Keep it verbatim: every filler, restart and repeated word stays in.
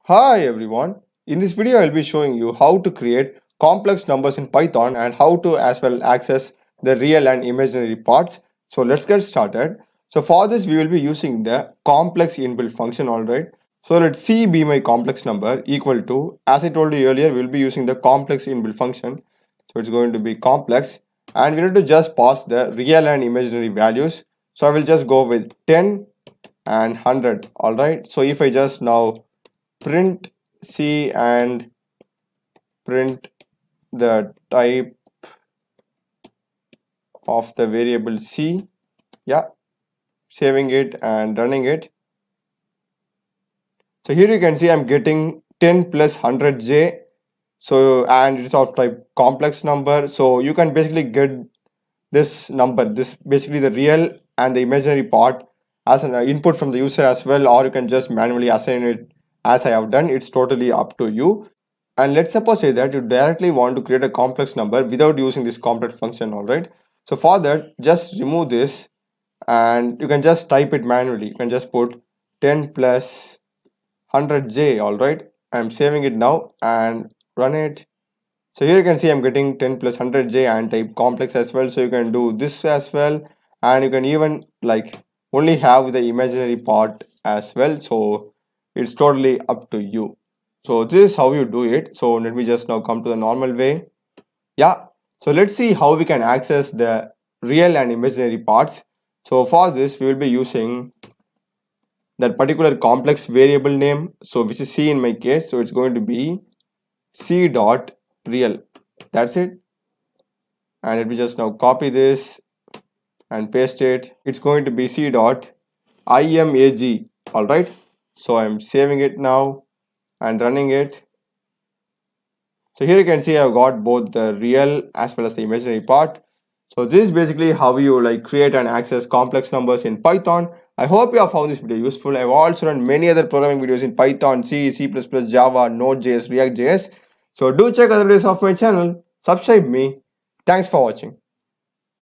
Hi everyone, in this video I'll be showing you how to create complex numbers in Python and how to as well access the real and imaginary parts. So let's get started. So for this we will be using the complex inbuilt function, alright. So let C be my complex number equal to, as I told you earlier, we'll be using the complex inbuilt function. So it's going to be complex and we need to just pass the real and imaginary values. So I will just go with ten and one hundred, alright. So if I just now print C and print the type of the variable C, yeah, saving it and running it. So here you can see I'm getting ten plus one hundred J, so and it's of type complex number. So you can basically get this number, this basically the real and the imaginary part, as an input from the user as well, or you can just manually assign it as I have done. It's totally up to you. And let's suppose say that you directly want to create a complex number without using this complex function, alright. So for that, just remove this and you can just type it manually. You can just put ten plus one hundred J, alright. I'm saving it now and run it. So here you can see I'm getting ten plus one hundred J and type complex as well. So you can do this as well, and you can even like only have the imaginary part as well. So it's totally up to you. So this is how you do it. So let me just now come to the normal way. Yeah, so let's see how we can access the real and imaginary parts. So for this we will be using that particular complex variable name, so which is C in my case. So it's going to be C dot real, that's it. And let me just now copy this and paste it. It's going to be C dot imag, alright. So I'm saving it now and running it. So here you can see I've got both the real as well as the imaginary part. So this is basically how you like create and access complex numbers in Python. I hope you have found this video useful. I've also done many other programming videos in Python, C, C plus plus, Java, Node.js, React.js. So do check other videos of my channel, subscribe me. Thanks for watching.